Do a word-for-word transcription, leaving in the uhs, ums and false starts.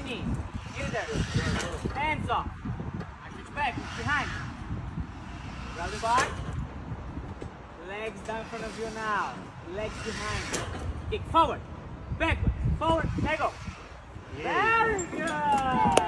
knees. Get there. Hands off. I switch back, look behind. Grab the bar. Legs down in front of you now. Legs behind. Kick forward, backward, forward, let go. Very good.